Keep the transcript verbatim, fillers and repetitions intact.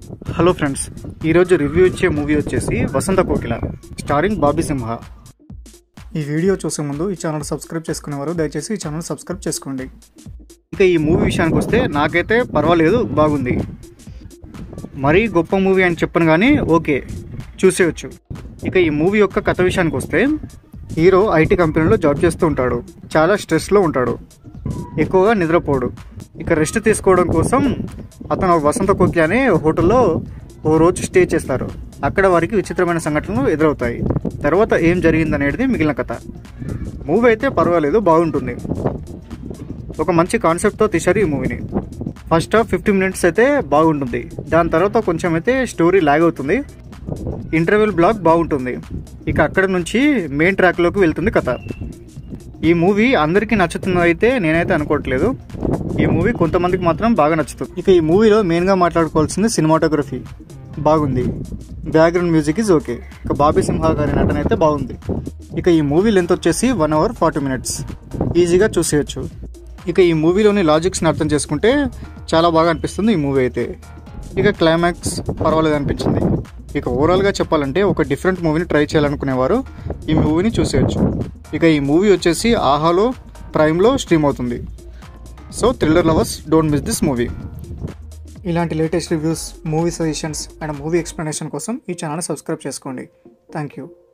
Hello friends, ఈరోజు review ఇచ్చే movie వచ్చేసి వసంత కోకిల స్టారింగ్ బాబీ సింహ. ఈ వీడియో చూసే ముందు ఈ ఛానల్ సబ్స్క్రైబ్ చేసుకునేవారు దయచేసి ఈ ఛానల్ సబ్స్క్రైబ్ చేసుకోండి. ఇక ఈ మూవీ విషయానికి వస్తే నాకైతే పర్వాలేదు, బాగుంది. మరీ గొప్ప మూవీ అని చెప్పను కానీ ఓకే, చూసేయచ్చు. ఇక ఈ మూవీ యొక్క కథ విషయానికి వస్తే హీరో ఐటీ కంపెనీలో జాబ్ చేస్తూ ఉంటాడు. చాలా స్ట్రెస్లో ఉంటాడు, ఎక్కువగా నిద్రపోడు. ఇక రెస్ట్ తీసుకోవడం కోసం అతను వసంత కోకిల అనే హోటల్లో ఓ రోజు స్టే చేస్తారు. అక్కడ వారికి విచిత్రమైన సంఘటనలు ఎదురవుతాయి. తర్వాత ఏం జరిగిందనేది మిగిలిన కథ. మూవీ అయితే పర్వాలేదు, బాగుంటుంది. ఒక మంచి కాన్సెప్ట్తో తీశారు ఈ మూవీని. ఫస్ట్ హాఫ్ ఫిఫ్టీ మినిట్స్ అయితే బాగుంటుంది. దాని తర్వాత కొంచెం అయితే స్టోరీ లాగ్ అవుతుంది. ఇంటర్వెల్ బ్లాక్ బాగుంటుంది. ఇక అక్కడ నుంచి మెయిన్ ట్రాక్లోకి వెళ్తుంది కథ. ఈ మూవీ అందరికీ నచ్చుతుంది అయితే నేనైతే అనుకోవట్లేదు. ఈ మూవీ కొంతమందికి మాత్రం బాగా నచ్చుతుంది. ఇక ఈ మూవీలో మెయిన్గా మాట్లాడుకోవాల్సింది సినిమాటోగ్రఫీ బాగుంది. Background music is okay. ఇక బాబీ సింహ గారి నటన అయితే బాగుంది. ఇక ఈ మూవీ లెంత్ వచ్చేసి వన్ అవర్ ఫార్టీ మినిట్స్ ఈజీగా చూసేయచ్చు. ఇక ఈ మూవీలోని లాజిక్స్ని అర్థం చేసుకుంటే చాలా బాగా అనిపిస్తుంది ఈ మూవీ అయితే. ఇక క్లైమాక్స్ పర్వాలేదు అనిపించింది. ఇక ఓవరాల్గా చెప్పాలంటే ఒక డిఫరెంట్ మూవీని ట్రై చేయాలనుకునేవారు ఈ మూవీని చూసేయచ్చు. ఇక ఈ మూవీ వచ్చేసి ఆహాలో ప్రైమ్లో స్ట్రీమ్ అవుతుంది. So thriller lovers don't miss this movie. ఇలాంటి latest reviews, movie suggestions and movie explanation కోసం ఈ ఛానల్ సబ్స్క్రైబ్ చేసుకోండి. Thank you.